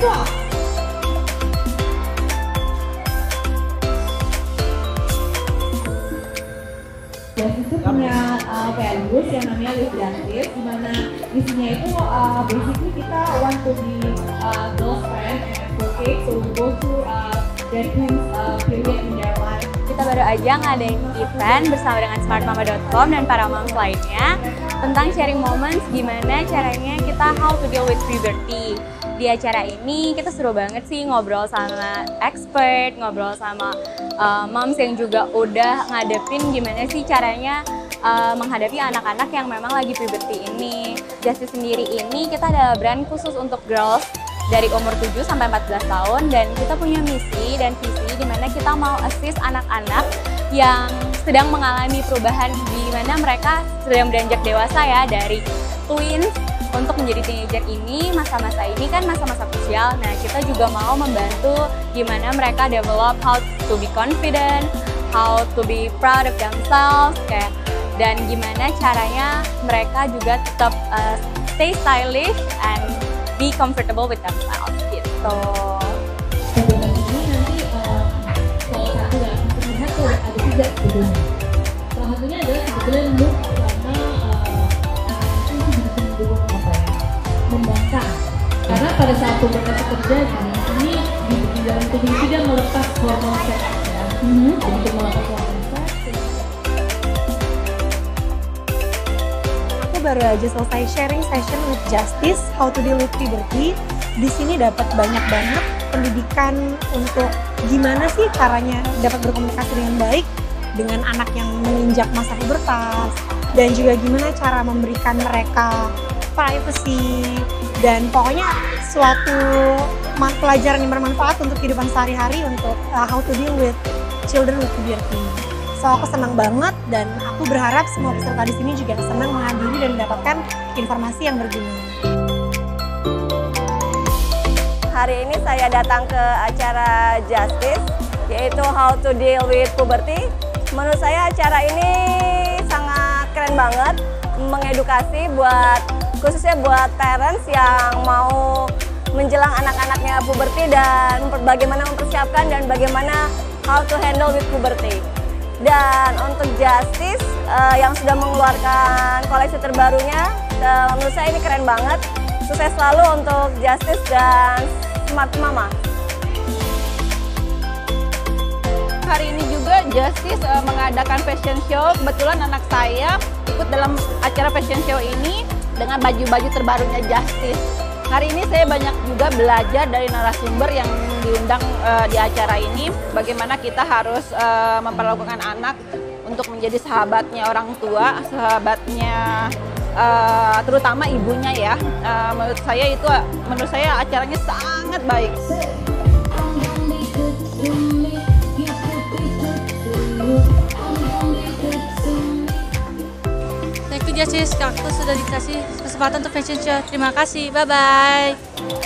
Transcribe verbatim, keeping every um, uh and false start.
Wah. Justice itu punya uh, values yang namanya Live Justice, dimana isinya itu uh, basically kita want to be uh, girls friend and advocate, so we go through uh, their dreams uh, period in their life. Kita baru aja ngadain event bersama dengan smart mama dot com dan para moms lainnya tentang sharing moments gimana caranya kita how to deal with puberty. Di acara ini kita seru banget sih ngobrol sama expert, ngobrol sama uh, moms yang juga udah ngadepin gimana sih caranya uh, menghadapi anak-anak yang memang lagi puberty ini. Justice sendiri ini kita ada brand khusus untuk girls dari umur tujuh sampai empat belas tahun, dan kita punya misi dan visi di mana kita mau assist anak-anak yang sedang mengalami perubahan di mana mereka sedang beranjak dewasa ya, dari twins untuk menjadi teenager ini. Masa-masa ini kan masa-masa krusial. Nah, kita juga mau membantu gimana mereka develop how to be confident, how to be proud of themselves, kayak, dan gimana caranya mereka juga tetap uh, stay stylish and be comfortable with themselves gitu. Kegiatan ini nanti uh, salah satu dalam terlihat tuh ada tiga sebetulnya. Salah satunya adalah sebetulnya look sama uh, itu bisa mendukung apa ya? Membangkang. Karena pada saat pubertas terjadi, ini di, di dalam tubuh itu dia melepas hormon seks ya. Mm-hmm. Untuk melepas hormon seks. Baru aja selesai sharing session with Justice, how to deal with puberty. Di sini dapat banyak banget pendidikan untuk gimana sih caranya dapat berkomunikasi dengan baik dengan anak yang menginjak masa pubertas, dan juga gimana cara memberikan mereka privacy, dan pokoknya suatu pelajaran yang bermanfaat untuk kehidupan sehari-hari untuk uh, how to deal with children with puberty. So aku senang banget, dan aku berharap semua peserta di sini juga senang menghadiri dan mendapatkan informasi yang berguna. Hari ini saya datang ke acara Justice, yaitu How to Deal with Puberty. Menurut saya acara ini sangat keren banget, mengedukasi buat khususnya buat parents yang mau menjelang anak-anaknya puberty dan bagaimana mempersiapkan dan bagaimana how to handle with puberty. Dan untuk Justice uh, yang sudah mengeluarkan koleksi terbarunya, uh, menurut saya ini keren banget. Sukses selalu untuk Justice dan Smart Mama. Hari ini juga Justice uh, mengadakan fashion show. Kebetulan anak saya ikut dalam acara fashion show ini dengan baju-baju terbarunya Justice. Hari ini saya banyak juga belajar dari narasumber yang diundang uh, di acara ini, bagaimana kita harus uh, memperlakukan anak untuk menjadi sahabatnya orang tua, sahabatnya uh, terutama ibunya ya. Uh, menurut saya itu, menurut saya acaranya sangat baik. Thank you Justice, aku sudah dikasih kesempatan untuk fashion show. Terima kasih, bye-bye.